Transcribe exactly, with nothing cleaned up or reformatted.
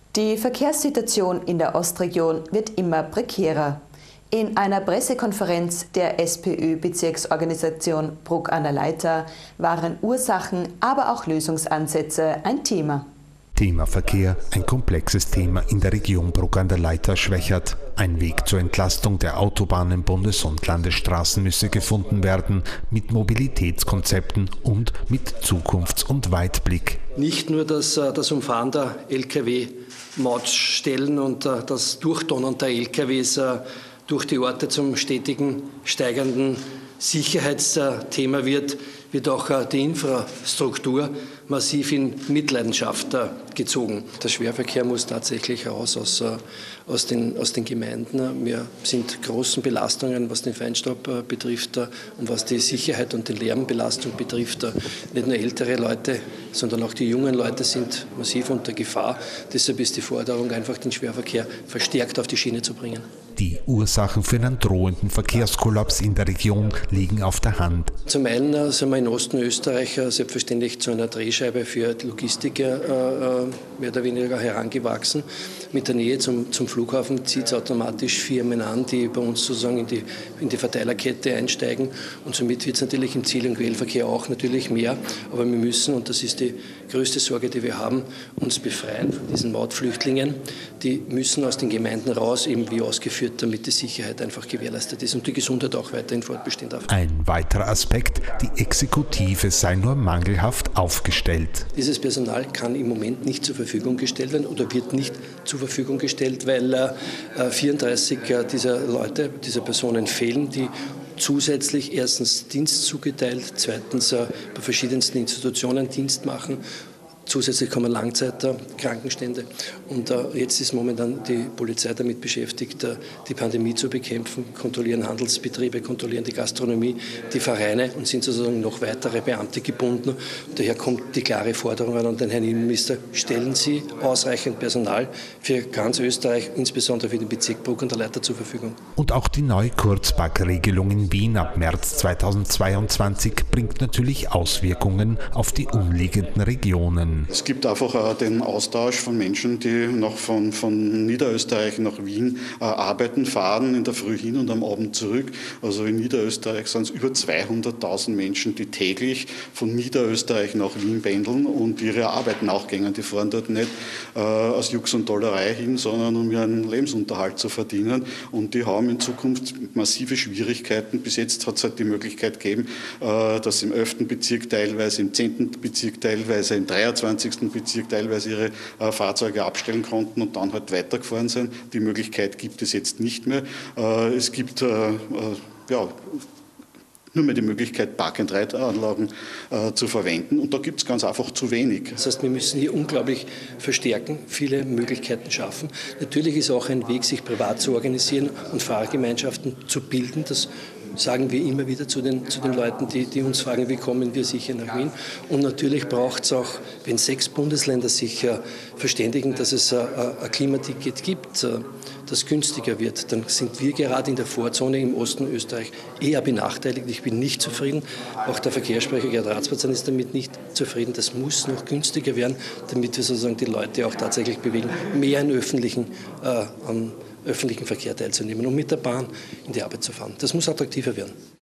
Die Verkehrssituation in der Ostregion wird immer prekärer. In einer Pressekonferenz der SPÖ-Bezirksorganisation Bruck an der Leitha waren Ursachen, aber auch Lösungsansätze ein Thema. Thema Verkehr, ein komplexes Thema in der Region Bruck an der Leitha Schwechat. Ein Weg zur Entlastung der Autobahnen, Bundes- und Landesstraßen müsse gefunden werden, mit Mobilitätskonzepten und mit Zukunfts- und Weitblick. Nicht nur das, das Umfahren der L K W-Mautstellen und das Durchdonnern der L K Ws durch die Orte zum stetigen steigenden Sicherheitsthema wird, wird auch die Infrastruktur massiv in Mitleidenschaft gezogen. Der Schwerverkehr muss tatsächlich raus aus, aus, den, aus den Gemeinden. Wir sind großen Belastungen, was den Feinstaub betrifft und was die Sicherheit und die Lärmbelastung betrifft. Nicht nur ältere Leute, sondern auch die jungen Leute sind massiv unter Gefahr. Deshalb ist die Forderung, einfach den Schwerverkehr verstärkt auf die Schiene zu bringen. Die Ursachen für einen drohenden Verkehrskollaps in der Region liegen auf der Hand. Zum einen sind wir in Osten Österreich selbstverständlich zu einer Drehscheibe für die Logistik äh, mehr oder weniger herangewachsen. Mit der Nähe zum, zum Flughafen zieht es automatisch Firmen an, die bei uns sozusagen in die, in die Verteilerkette einsteigen. Und somit wird es natürlich im Ziel- und Quellverkehr auch natürlich mehr. Aber wir müssen, und das ist die größte Sorge, die wir haben, uns befreien von diesen Mautflüchtlingen. Die müssen aus den Gemeinden raus, eben wie ausgeführt, damit die Sicherheit einfach gewährleistet ist und die Gesundheit auch weiterhin fortbestehen darf. Ein weiterer Aspekt, die Exekutive sei nur mangelhaft aufgestellt. Dieses Personal kann im Moment nicht zur Verfügung gestellt werden oder wird nicht zur Verfügung gestellt, weil äh, vierunddreißig dieser Leute, dieser Personen fehlen, die zusätzlich erstens Dienst zugeteilt, zweitens äh, bei verschiedensten Institutionen Dienst machen. Zusätzlich kommen Langzeitkrankenstände. Und äh, jetzt ist momentan die Polizei damit beschäftigt, äh, die Pandemie zu bekämpfen, kontrollieren Handelsbetriebe, kontrollieren die Gastronomie, die Vereine und sind sozusagen noch weitere Beamte gebunden. Und daher kommt die klare Forderung an den Herrn Innenminister, stellen Sie ausreichend Personal für ganz Österreich, insbesondere für den Bezirk Bruck an der Leitha zur Verfügung. Und auch die neue Kurzparkregelung in Wien ab März zweitausendzweiundzwanzig bringt natürlich Auswirkungen auf die umliegenden Regionen. Es gibt einfach auch den Austausch von Menschen, die noch von, von Niederösterreich nach Wien äh, arbeiten, fahren, in der Früh hin und am Abend zurück. Also in Niederösterreich sind es über zweihunderttausend Menschen, die täglich von Niederösterreich nach Wien pendeln und ihre Arbeit nachgehen. Die fahren dort nicht äh, aus Jux und Dollerei hin, sondern um ihren Lebensunterhalt zu verdienen. Und die haben in Zukunft massive Schwierigkeiten. Bis jetzt hat es halt die Möglichkeit gegeben, äh, dass im elften Bezirk teilweise, im zehnten Bezirk teilweise, im dreiundzwanzigsten Bezirk teilweise ihre äh, Fahrzeuge abstellen konnten und dann halt weitergefahren sind. Die Möglichkeit gibt es jetzt nicht mehr. Äh, es gibt äh, äh, ja, nur mehr die Möglichkeit, Park-and-Ride-Anlagen äh, zu verwenden. Und da gibt es ganz einfach zu wenig. Das heißt, wir müssen hier unglaublich verstärken, viele Möglichkeiten schaffen. Natürlich ist auch ein Weg, sich privat zu organisieren und Fahrgemeinschaften zu bilden. Das sagen wir immer wieder zu den, zu den Leuten, die, die uns fragen, wie kommen wir sicher nach Wien. Und natürlich braucht es auch, wenn sechs Bundesländer sich äh, verständigen, dass es äh, ein Klimaticket gibt, äh, das günstiger wird, dann sind wir gerade in der Vorzone im Osten Österreich eher benachteiligt. Ich bin nicht zufrieden. Auch der Verkehrssprecher Gerd Ratsbazan ist damit nicht zufrieden. Das muss noch günstiger werden, damit wir sozusagen die Leute auch tatsächlich bewegen, mehr in öffentlichen, äh, am öffentlichen Verkehr teilzunehmen und mit der Bahn in die Arbeit zu fahren. Das muss attraktiver werden.